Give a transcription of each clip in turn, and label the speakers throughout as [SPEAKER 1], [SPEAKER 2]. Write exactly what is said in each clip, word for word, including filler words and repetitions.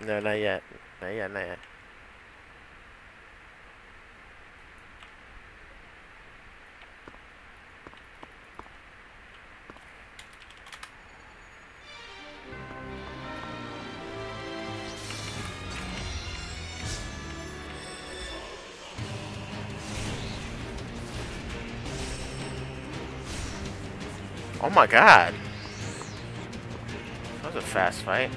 [SPEAKER 1] No, not yet. Not yet, not yet. Oh my god. That was a fast fight.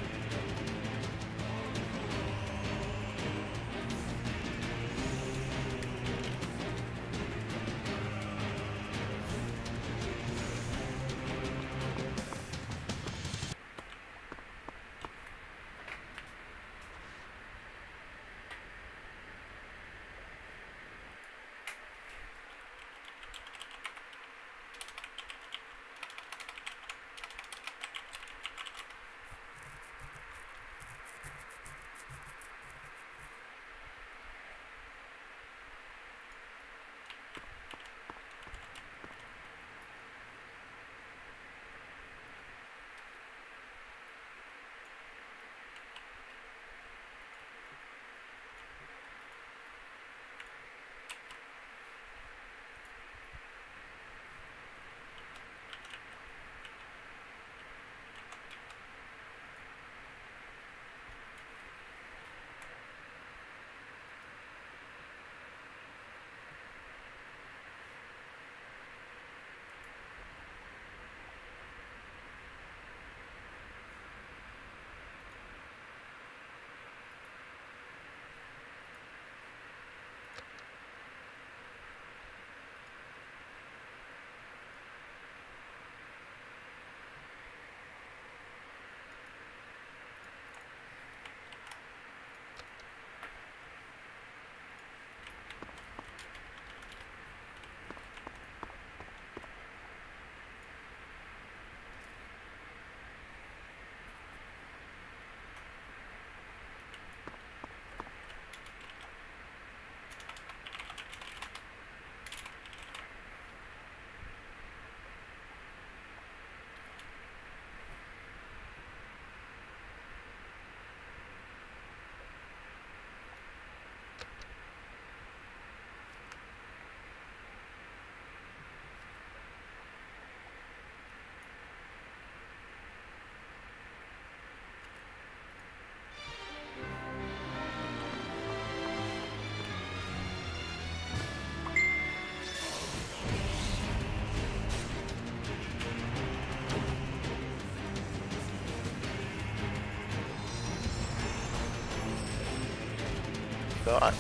[SPEAKER 1] God.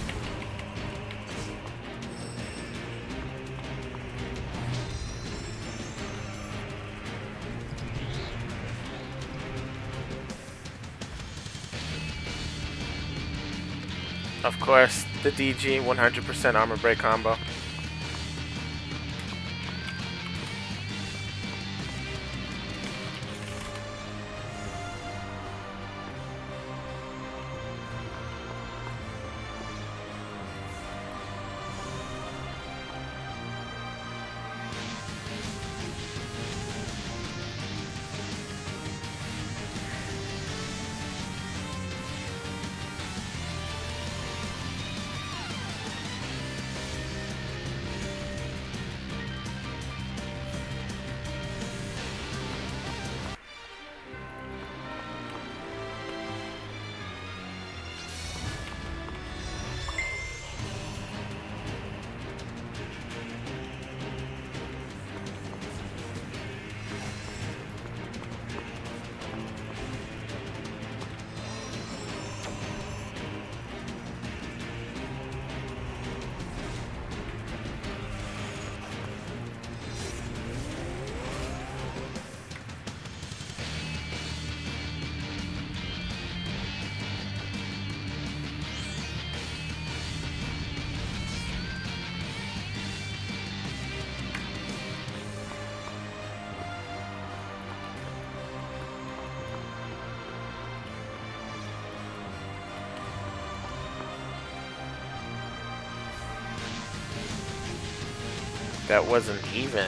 [SPEAKER 1] Of course, the D G one hundred percent armor break combo. That wasn't even.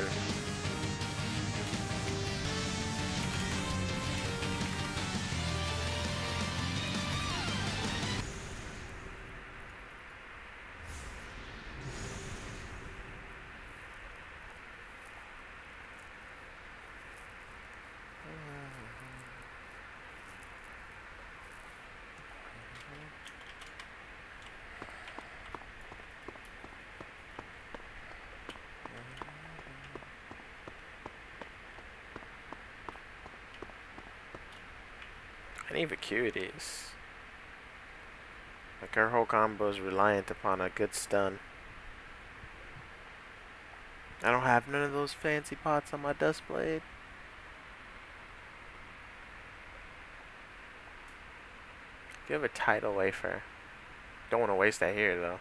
[SPEAKER 1] Any vacuities. Like her whole combo is reliant upon a good stun. I don't have none of those fancy pots on my dust blade. Do you have a tidal wafer? Don't want to waste that here though.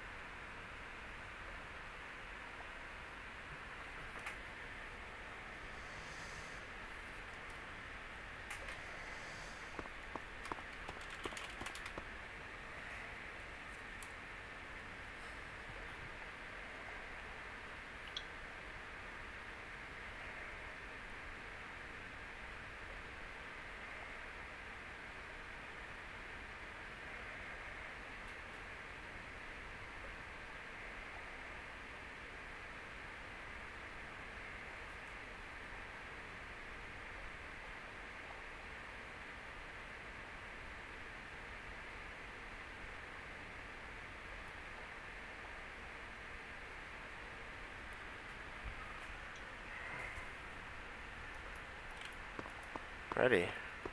[SPEAKER 1] Ready.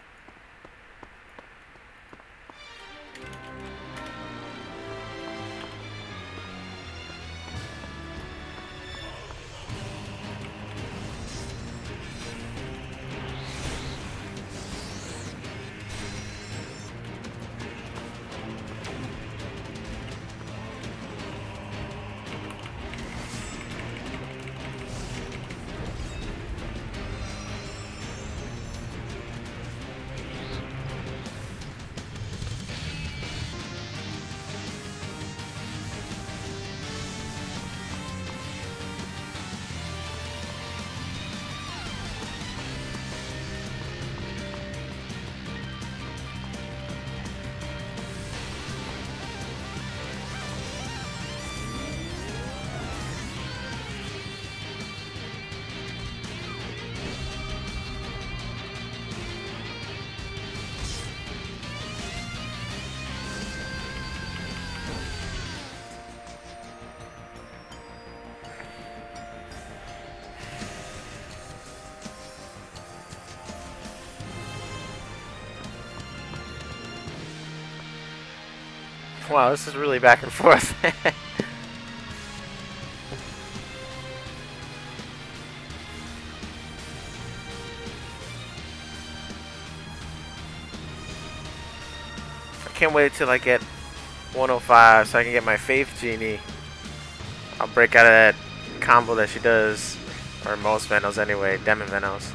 [SPEAKER 1] Wow, this is really back and forth. I can't wait till I get one oh five so I can get my Faith Genie. I'll break out of that combo that she does, or most Venos anyway, Demon Venos.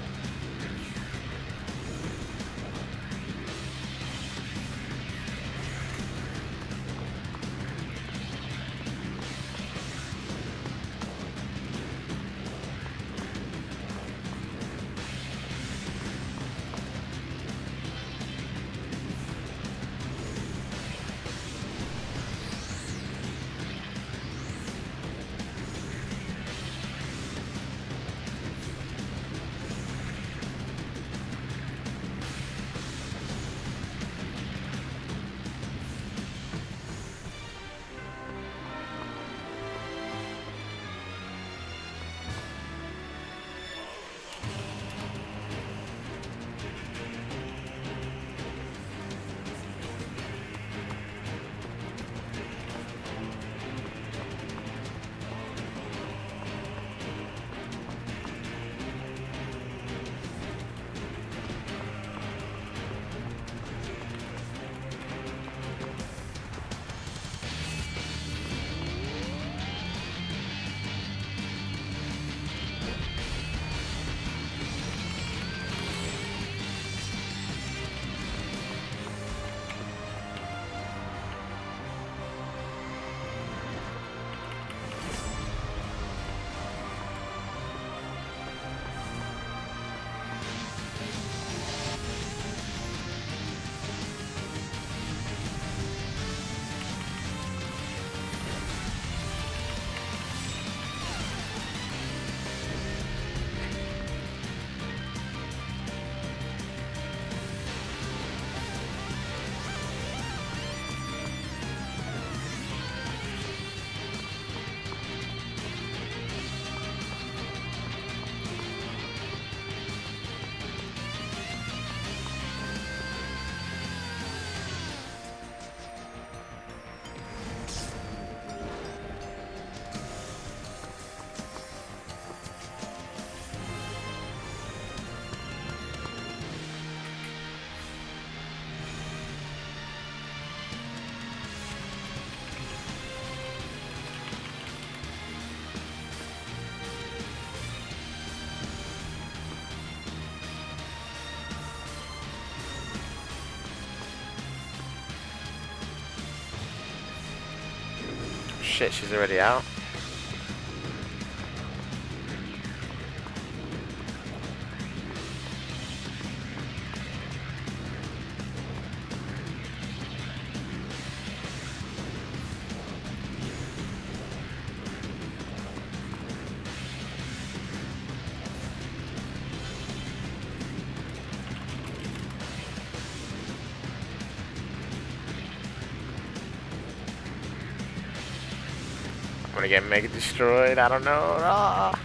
[SPEAKER 1] shit, she's already out. I'm gonna get mega destroyed. I don't know. Ah.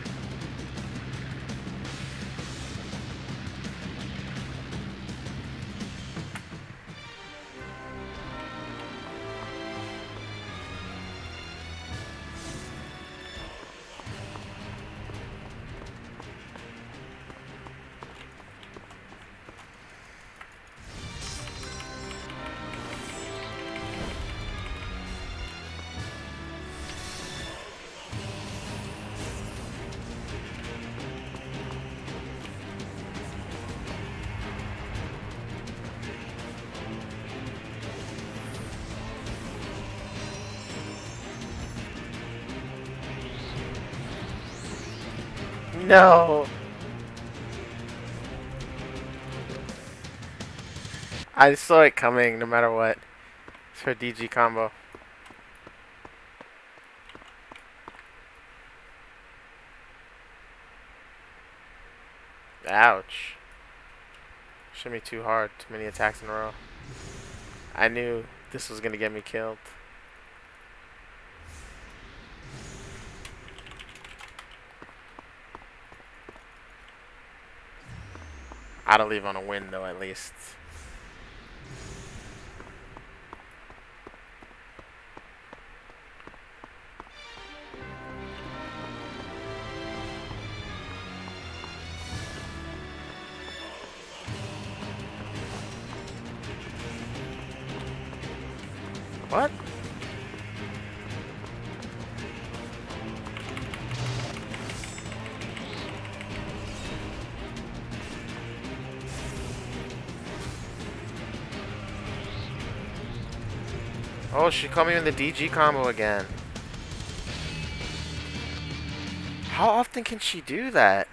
[SPEAKER 1] No. I saw it coming no matter what. It's her D G combo. Ouch. Shouldn't be too hard. Too many attacks in a row. I knew this was gonna get me killed. I'd leave on a win though, at least. What? Oh, she caught me in the D G combo again. How often can she do that?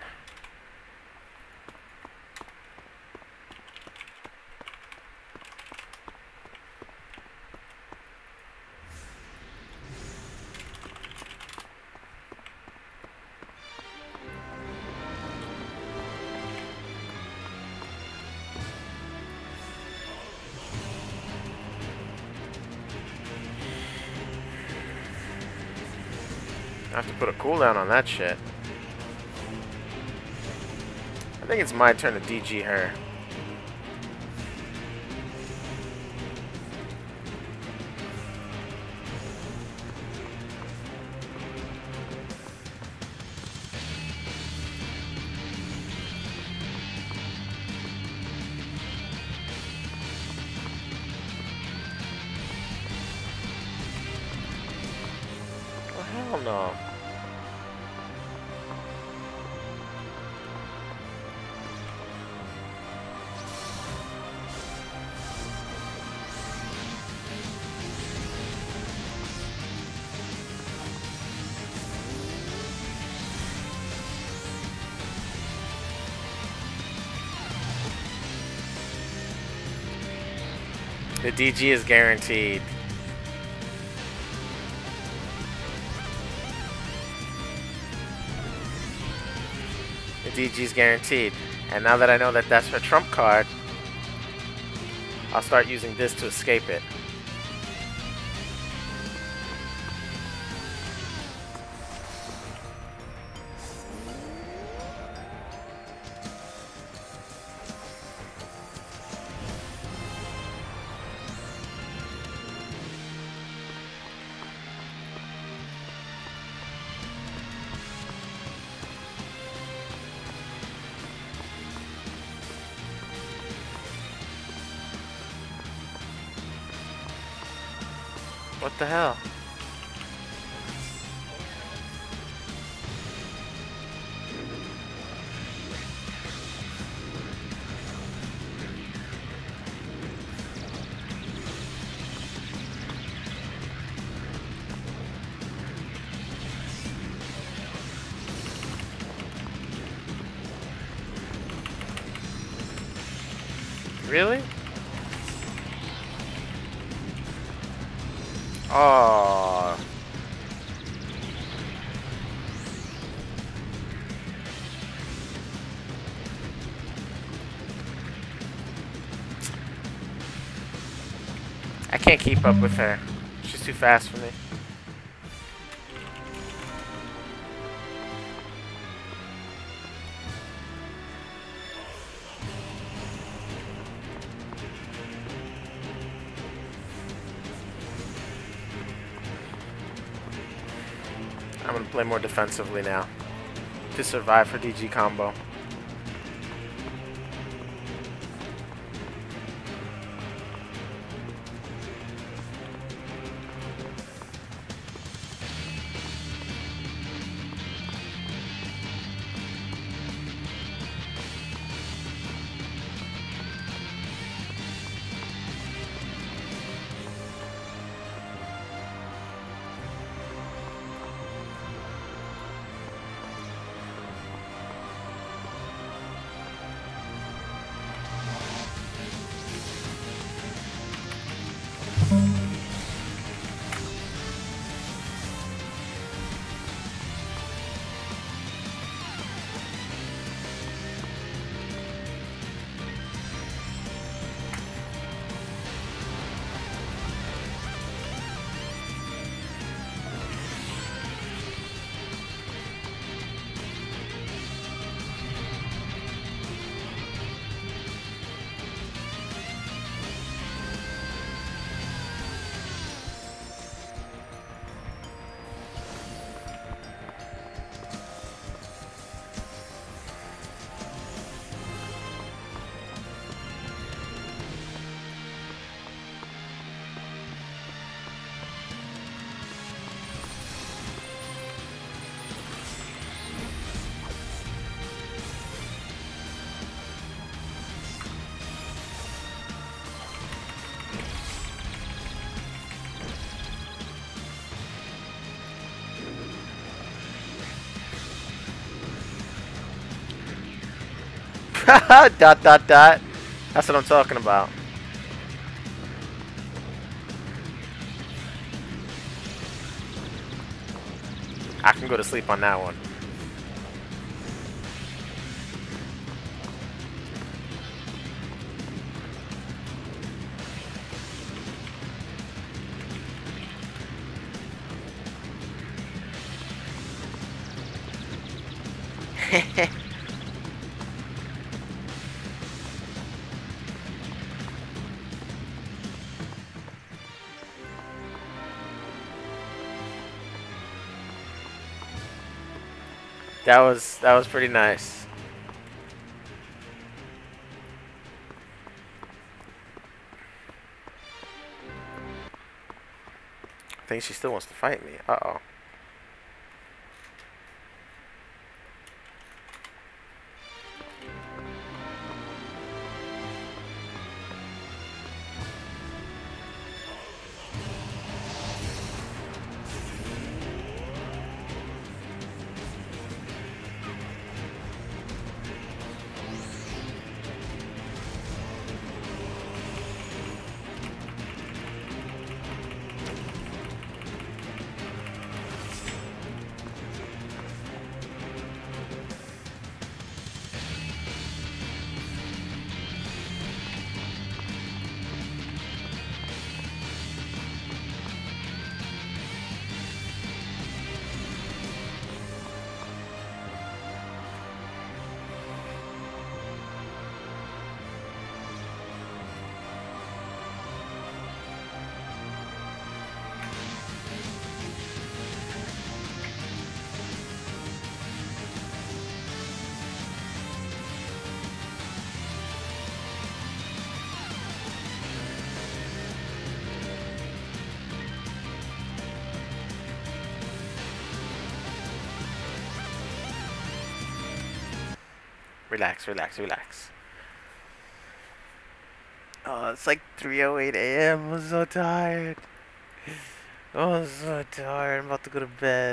[SPEAKER 1] I have to put a cooldown on that shit. I think it's my turn to D G her. Oh, hell no. The D G is guaranteed. The D G is guaranteed. And now that I know that that's her trump card, I'll start using this to escape it. What the hell? Really? Oh. I can't keep up with her. She's too fast for me. I'm gonna play more defensively now to survive her D G combo. Dot dot dot. That's what I'm talking about. I can go to sleep on that one. That was that was pretty nice. I think she still wants to fight me. Uh-oh. Relax, relax, relax. Oh, it's like three oh eight A M I'm so tired. Oh, I'm so tired. I'm about to go to bed.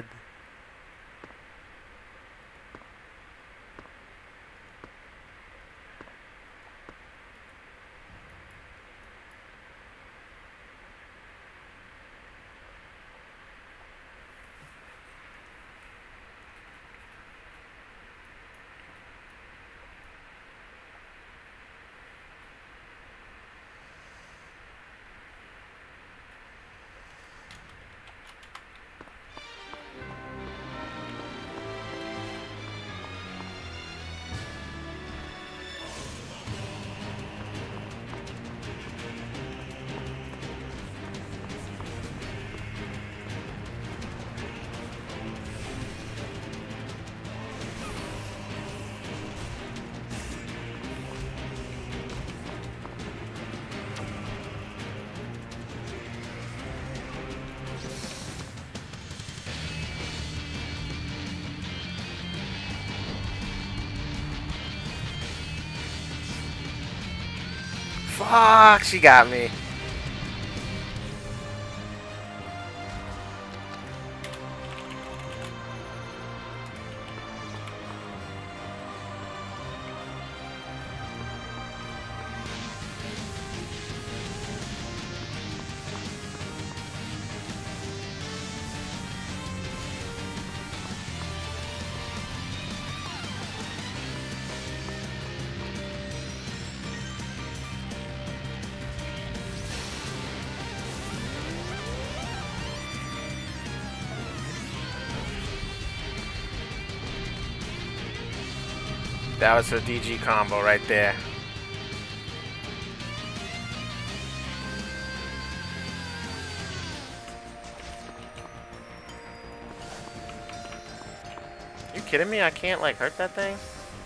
[SPEAKER 1] Fuck, she got me. That was her D G combo right there. You kidding me? I can't like hurt that thing?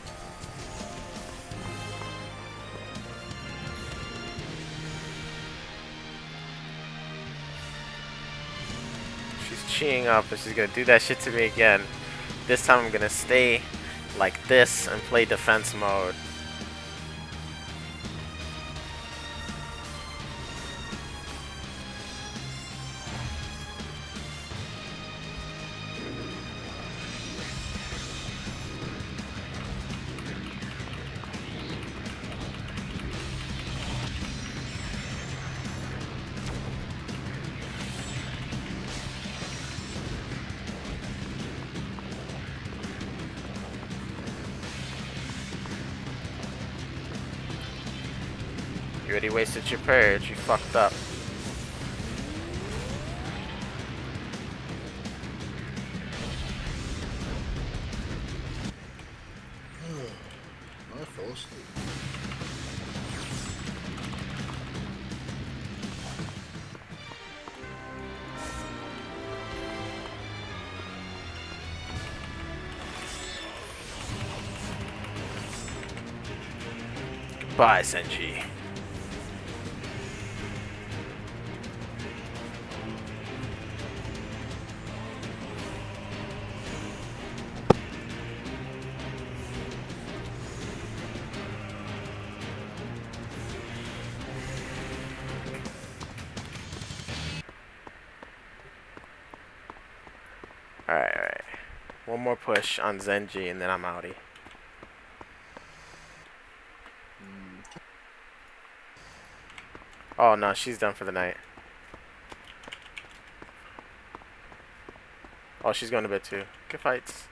[SPEAKER 1] She's cheeing up and she's gonna do that shit to me again. This time I'm gonna stay like this and play defense mode. You already wasted your purge, you fucked up.
[SPEAKER 2] I fell asleep.
[SPEAKER 1] Goodbye, Zenji. Alright, alright. One more push on Zenji and then I'm outie. Oh no, she's done for the night. Oh, she's going to bed too. Good fights.